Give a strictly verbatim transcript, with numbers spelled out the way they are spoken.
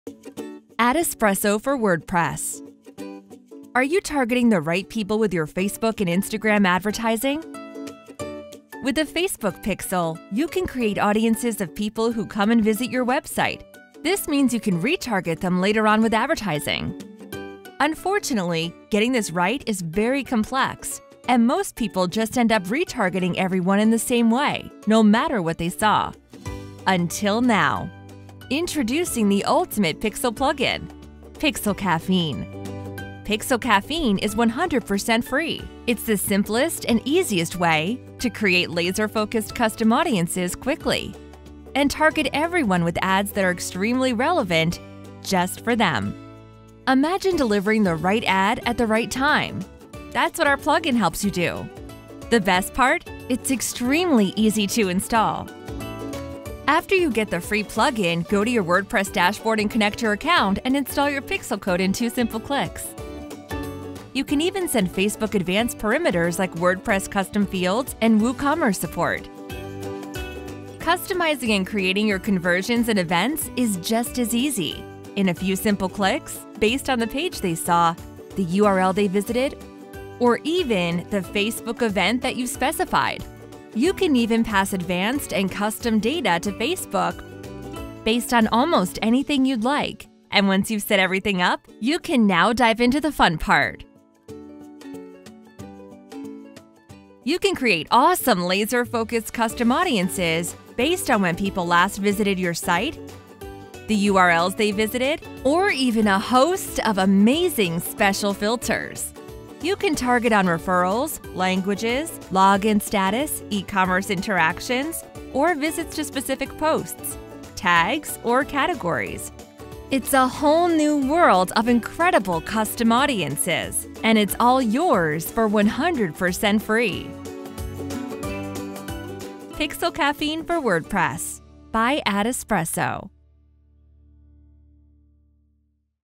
AdEspresso for WordPress. Are you targeting the right people with your Facebook and Instagram advertising? With the Facebook pixel, you can create audiences of people who come and visit your website. This means you can retarget them later on with advertising. Unfortunately, getting this right is very complex, and most people just end up retargeting everyone in the same way, no matter what they saw. Until now. Introducing the ultimate pixel plugin, Pixel Caffeine. Pixel Caffeine is one hundred percent free. It's the simplest and easiest way to create laser-focused custom audiences quickly and target everyone with ads that are extremely relevant just for them. Imagine delivering the right ad at the right time. That's what our plugin helps you do. The best part? It's extremely easy to install. After you get the free plugin, go to your WordPress dashboard and connect your account and install your pixel code in two simple clicks. You can even send Facebook advanced parameters like WordPress custom fields and WooCommerce support. Customizing and creating your conversions and events is just as easy. In a few simple clicks, based on the page they saw, the U R L they visited, or even the Facebook event that you specified. You can even pass advanced and custom data to Facebook based on almost anything you'd like. And once you've set everything up, you can now dive into the fun part. You can create awesome laser-focused custom audiences based on when people last visited your site, the U R Ls they visited, or even a host of amazing special filters. You can target on referrals, languages, login status, e-commerce interactions, or visits to specific posts, tags, or categories. It's a whole new world of incredible custom audiences, and it's all yours for one hundred percent free. Pixel Caffeine for WordPress by AdEspresso.